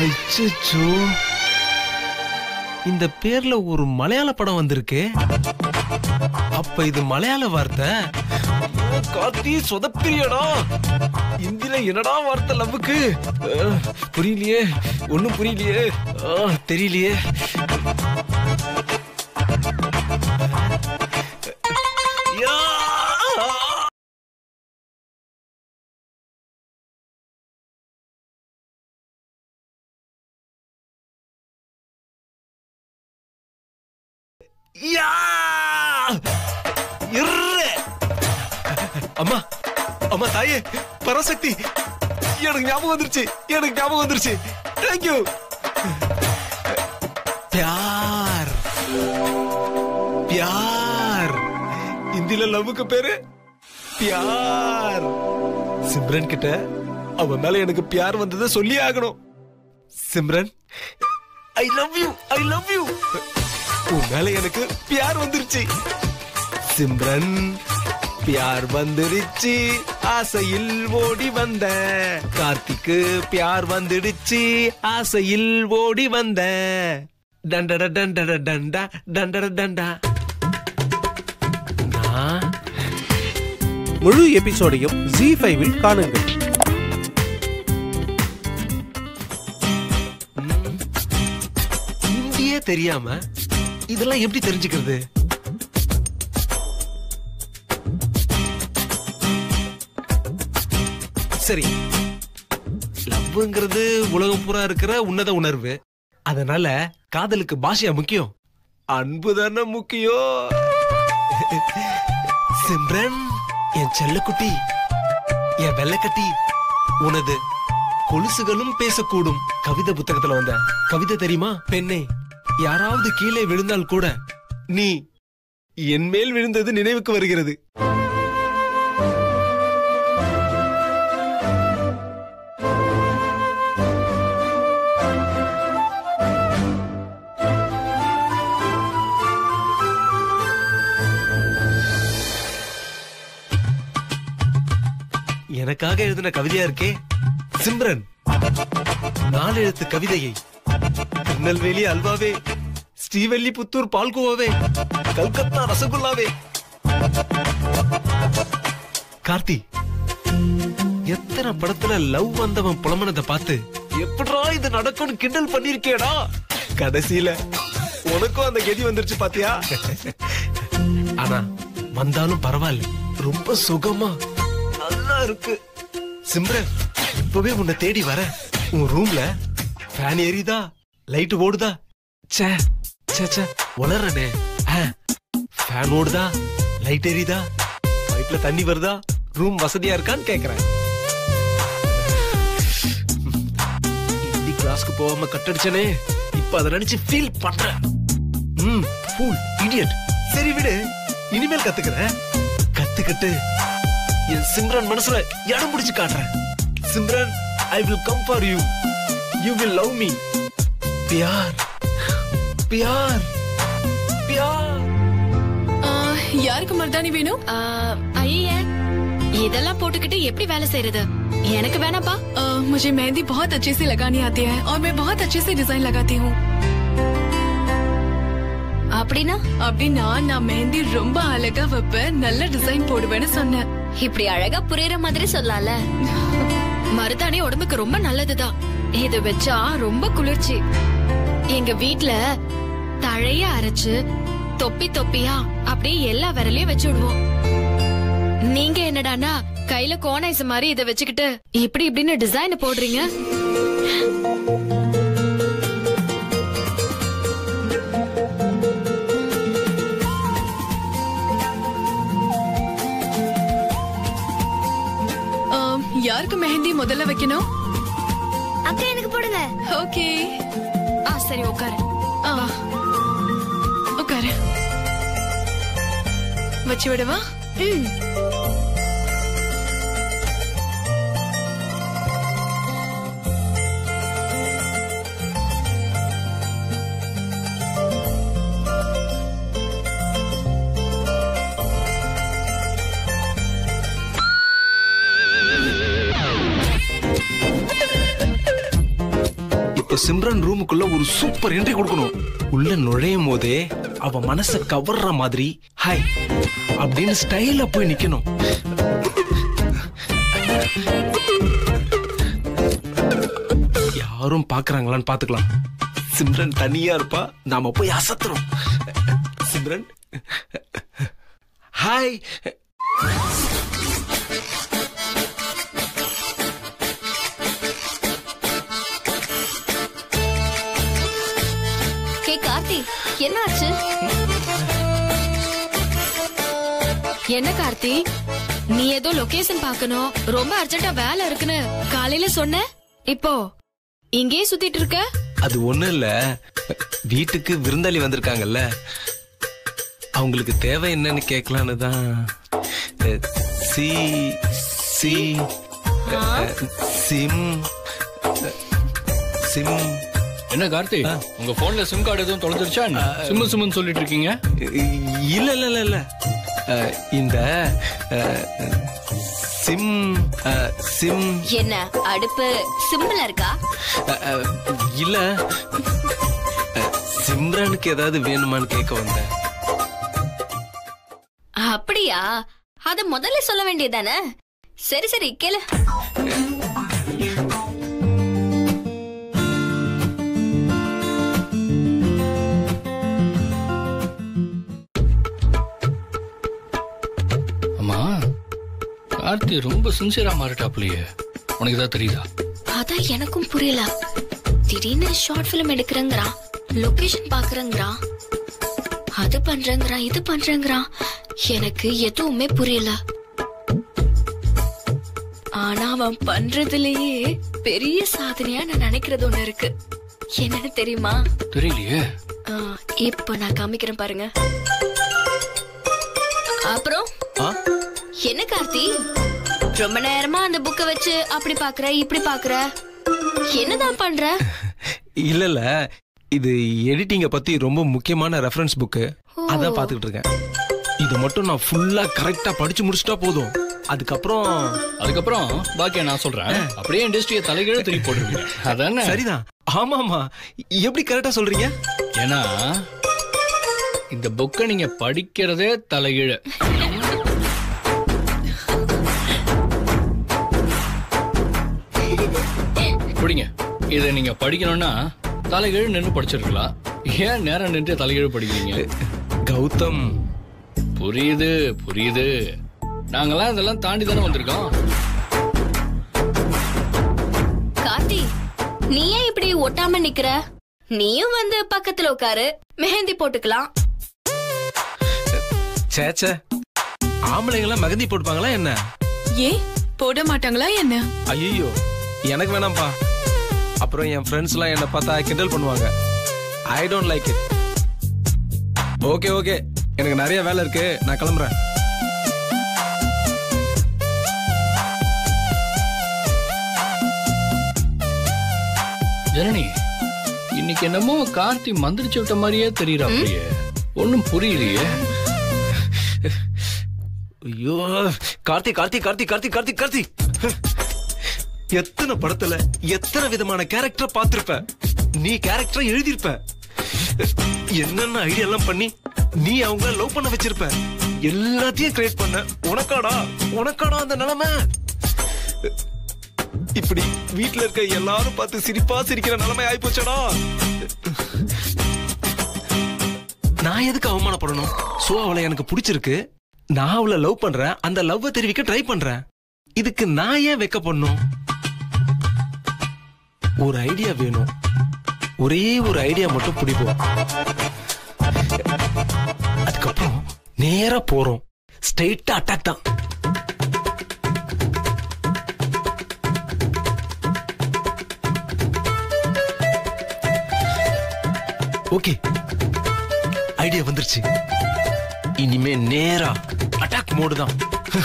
அச்சச்சோ, இந்த பேர்ல ஒரு மலையாள படம் வந்திருக்கு. அப்ப இது மலையாள வார்த்தை. கார்த்தி சொதப்பிரியடா. இந்தியில என்னடா வார்த்தை லவ்வுக்கு? புரியலையே, ஒண்ணும் புரியலையே, தெரியலையே. அம்மா அம்மா தாயே பராசக்தி, எனக்கு ஞாபகம் வந்துருச்சு, எனக்கு ஞாபகம் வந்துருச்சு. தேங்க்யூ. பியார் பியார், இந்தியில லவ்வுக்கு பேரு பியார். சிம்ரன் கிட்ட அவன் மேல எனக்கு பியார் வந்ததை சொல்லி ஆகணும். Simran, I love you, I love you. உன் மேல எனக்கு பியார் வந்துருச்சு. சிம்ரன், பியார் வந்துடுச்சு, ஆசையில் ஓடி வந்த. கார்த்திக்கு பியார் வந்துடுச்சு, ஆசையில் ஓடி வந்த. டண்டட டண்டட டண்டா டண்டட டண்டா. முழு எபிசோடையும் ஜி5 காணுங்கள். இந்தியே தெரியாம இதெல்லாம் எப்படி தெரிஞ்சுக்கிறது? சரி, லவ்ங்கிறது உலகம் பூரா இருக்கிற உன்னத உணர்வு. அதனால காதலுக்கு பாஷையா முக்கியம்? அன்புதானே முக்கியம். சிம்ரன், என் செல்லக்குட்டி, என் வெள்ளக்கட்டி, உனது கொலுசுகளும் பேசக்கூடும். கவிதை புத்தகத்துல வந்த கவிதை தெரியுமா? பெண்ணே, யாராவது கீழே விழுந்தால் கூட நீ என் மேல் விழுந்தது நினைவுக்கு வருகிறது. எனக்காக எழுதின கவிதையா இருக்கே. சிம்ரன், 4 எழுத்து கவிதையை திருநெல்வேலி அல்வாவே, ஸ்ரீவல்லிபுத்தூர் பால்கோவாவே, கல்கத்தா ரசகுல்லாவே. கார்த்தி, எத்தனை படத்துல லவ் வந்தவன் புலமனதை பார்த்து எப்படா இது நடக்கும்னு கிண்டல் பண்ணிருக்கேடா. கடைசியில உனக்கும் அந்த கெதி வந்துருச்சு பாத்தியா? ஆனா வந்தாலும் பரவாயில்ல, ரொம்ப சுகமா நல்லா இருக்கு. சிம்ரன், இப்பவே உன்னை தேடி வர. உன் ரூம்ல ஃபேன் எரியுதா, லைட் ஓடுதா? சே சே சே, உளறனே. ஃபேன் ஓடுதா, லைட் எரியுதா, பைப்ல தண்ணி வருதா, ரூம் வசதியா இருக்கான்னு கேக்குறேன். ஹிந்தி கிளாஸ்க்கு போகாம கட்டடிச்சனே, இப்ப அதை நினைச்சு ஃபீல் பண்றேன். Fool idiot. சரி விடு, இனிமேல் கத்துக்கிறேன். கத்துக்கிட்டு என் சிம்ரன் மனசுல இடம் பிடிச்சு காட்டுறேன். Simran, I will come for you. You will love me. प्यार, प्यार, प्यार. யாருக்கு மர்தானி வேணும்? ஐயே, இதெல்லாம் போட்டுக்கிட்டு எப்படி வேலை செய்யறது? எனக்கு வேணாப்பா. मुझे मेहंदी बहुत अच्छे से लगानी आती है और मैं बहुत अच्छे से डिजाइन लगाती हूँ. அப்படின்னா? அப்படின்னா நான் மெஹந்தி ரொம்ப அழகா வைப்பேன், நல்ல டிசைன் போடுவேன்னு சொன்னேன். இப்படி அழகா புரியற மாதிரி சொல்லல. மருதாணி உடம்புக்கு ரொம்ப நல்லதுதான். இது வச்சா ரொம்ப குளிர்ச்சி. எங்க வீட்ல தழைய அரைச்சு தொப்பி தொப்பியா அப்படியே எல்லா விரலையும் வச்சு விடுவோம். நீங்க என்னடானா கையில கோனைஸ் மாதிரி இதை வச்சுக்கிட்டு இப்படி இப்படின்னு டிசைன் போடுறீங்க. யாருக்கு மெஹந்தி முதல்ல வைக்கணும்? அக்கா, எனக்கு போடுங்க. ஓகே. சரி, உட்காரு. உட்காரு. வச்சு விடவா? இப்ப சிம்ரன் ரூமுக்குள்ள ஒரு சூப்பர் என்ட்ரி கொடுக்கணும். உள்ள நுழையும் போதே அவ மனச கவர்ற மாதிரி ஹாய் அப்படின்னு ஸ்டைலா போய் நிக்கணும். யாரும் பாக்குறாங்களான்னு பாத்துக்கலாம். சிம்ரன் தனியா இருப்பா, நாம போய் அசத்துறோம். சிம்ரன் ஹாய். கார்த்தி, என்ன ஆச்சு? என்ன கார்த்தி, நீ ஏதோ லொகேஷன் பாக்கணும், ரொம்ப அர்ஜென்ட்டா வேலை இருக்குன்னு காலையில சொன்ன, இப்போ இங்கே சுத்திட்டு இருக்க? அது ஒண்ணு இல்ல, வீட்டுக்கு விருந்தாளி வந்திருக்காங்கல்ல, அவங்களுக்கு தேவை என்னன்னு கேட்கலான்னு தான். சி சி சிம் சிம். என்ன கார்த்தி, உங்க போன்ல சிம் கார்டு எதுவும் தொலைஞ்சிருச்சா? சிம் சிம்னு சொல்லிட்டு இருக்கீங்க. இல்ல இல்ல இல்ல இல்ல, இந்த சிம் சிம். என்ன அடுப்பு சிம்பிளா இருக்கா? இல்ல, சிம்ரனுக்கு ஏதாவது வேணுமான்னு கேட்க வந்தேன். அப்படியா? அத முதல்ல சொல்ல வேண்டியதானே. சரி சரி கேளு. கார்த்தி ரொம்ப சின்சியரா மாறிட்டாப்லையே, உனக்கு ஏதாவது தெரியுதா? அதான் எனக்கும் புரியல. திடீர்னு ஷார்ட் பிலிம் எடுக்கிறேங்கிறான், லொகேஷன் பாக்குறேங்கிறான், அது பண்றேங்கிறான், இது பண்றேங்கிறான். எனக்கு எதுவுமே புரியல. ஆனா அவன் பண்றதுலயே பெரிய சாதனையா நான் நினைக்கிறது ஒண்ணு இருக்கு. என்னன்னு தெரியுமா? தெரியலையே. இப்ப நான் காமிக்கிறேன் பாருங்க. அப்புறம் என்ன கார்த்தி, ரொம்ப நேரமா அந்த புக்க வச்சு அப்படி பாக்குற இப்படி பாக்குற, என்னதான் பண்ற? இல்ல இல்ல, இது எடிட்டிங்க பத்தி ரொம்ப முக்கியமான ரெஃபரன்ஸ் புக்கு, அதான் பாத்துக்கிட்டு இருக்கேன். இது மட்டும் நான் ஃபுல்லா கரெக்டா படிச்சு முடிச்சிட்டா போதும். அதுக்கப்புறம் பாக்கியா நான் சொல்றேன், அப்படியே இண்டஸ்ட்ரியை தலைகீழ திருப்பி போட்டுருவீங்க. அதானே? சரிதான். ஆமாமா, எப்படி கரெக்டா சொல்றீங்க? ஏன்னா இந்த புக்கை நீங்க படிக்கிறதே தலைகீழ. படிங்க. இதை நீங்க படிக்கணும்னா தலைகீழ் நின்று படிச்சிருக்கலாம். ஏன் நேரம் நின்று தலைகீழ் படிக்கிறீங்க? கௌதம், புரியுது புரியுது, நாங்கெல்லாம் இதெல்லாம் தாண்டி தானே வந்திருக்கோம். கார்த்தி, நீ ஏன் இப்படி ஒட்டாம நிக்கிற? நீயும் வந்து பக்கத்துல உட்காரு, மெஹந்தி போட்டுக்கலாம். சேச்சே, ஆம்பளைங்க எல்லாம் மெஹந்தி போட்டுப்பாங்களா என்ன? ஏன் போட மாட்டாங்களா என்ன? ஐயோ, எனக்கு வேணாம்பா. அப்புறம் என் ஃப்ரெண்ட்ஸ் எல்லாம் என்ன பார்த்தா கிண்டல் பண்ணுவாங்க. I don't like it. Okay okay, எனக்கு நிறைய வேலை இருக்கு, நான் கிளம்புறேன். ஜனனி, இன்னைக்கு என்னமோ கார்த்தி மந்திரிச்சு விட்ட மாதிரியே தெரியறாப்லையே, ஒன்னும் புரியலையே. ஐயோ, கார்த்தி கார்த்தி கார்த்தி கார்த்தி கார்த்தி கார்த்தி, எத்தனை படத்துல எத்தனை விதமான கேரக்டர் பார்த்திருப்ப. நீ கேரக்டர் எழுதியிருப்ப, என்னென்ன ஐடியா எல்லாம் பண்ணி நீ அவங்க லவ் பண்ண வச்சிருப்ப. எல்லாத்தையும் கிரியேட் பண்ண உனக்காடா அந்த நிலைமை. இப்படி வீட்டுல இருக்க எல்லாரும் பார்த்து சிரிப்பா சிரிக்கிற நிலைமை ஆயிப்போச்சடா. நான் எதுக்கு அவமானப்படணும்? சோ அவளை எனக்கு பிடிச்சிருக்கு, நான் அவளை லவ் பண்றேன், அந்த லவ் தெரிவிக்க ட்ரை பண்றேன். இதுக்கு நான் ஏன் வெக்க பண்ணும்? ஒரு ஐடியா வேணும், ஒரே ஒரு ஐடியா மட்டும் பிடிப்போம். அதுக்கப்புறம் நேரா போறோம், ஸ்ட்ரெயிட்டா அட்டாக் தான். ஓகே, ஐடியா வந்துருச்சு. இனிமே நேரா அட்டாக் மோடு தான்.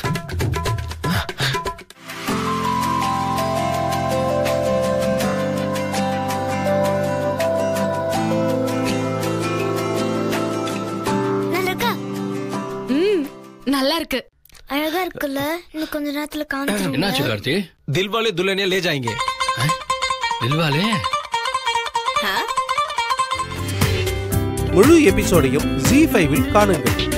நல்லா இருக்கு, அழகா இருக்குல்ல. இன்னும் கொஞ்ச நேரத்துல காமிச்சிருங்க. என்னாச்சு கார்த்தி? தில்வாலே துல்ஹனியா லே ஜாயேங்கே. தில்வாலே? முழு எபிசோடையும் ஜி ஃபைவில் காணுங்கள்.